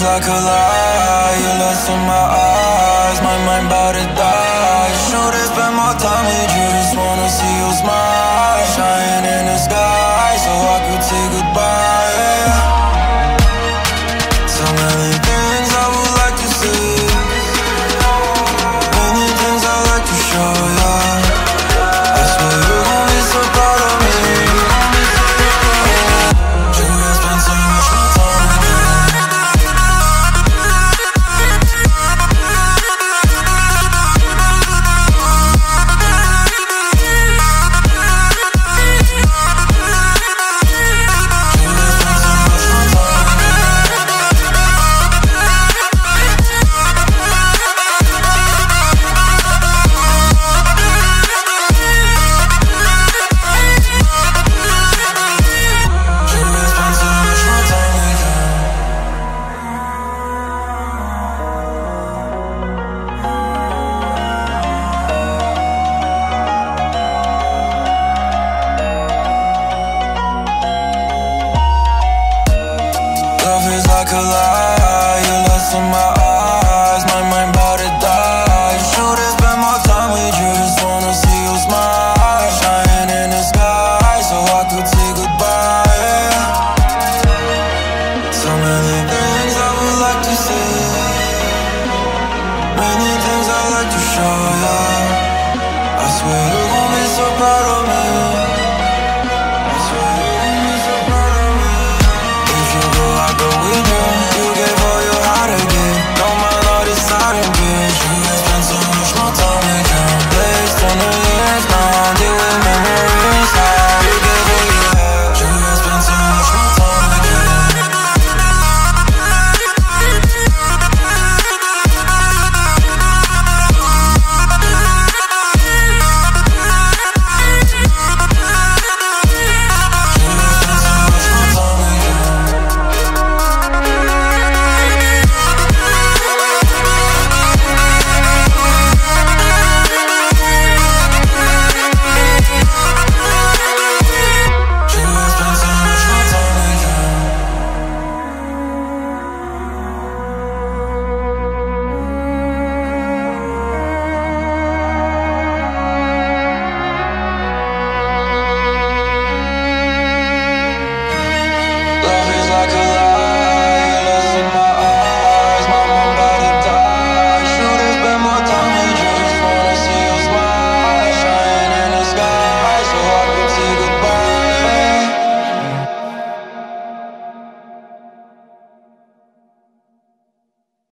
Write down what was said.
like a lie. You're lost in my eyes, my mind bout to die. Should've spent more time with you, just wanna see you smile. Shine in the sky, so I could say goodbye. So many things I would like to see, many things I like to show ya. I swear you're gonna be so proud of me. You have spent so much more time with me. Love is like a lie, you're lost in my eyes, my mind bout to die. Should've spent more time with you, just wanna see you smile. Shine in the sky, so I could say goodbye. So many things I would like to see, many things I like to show ya. I swear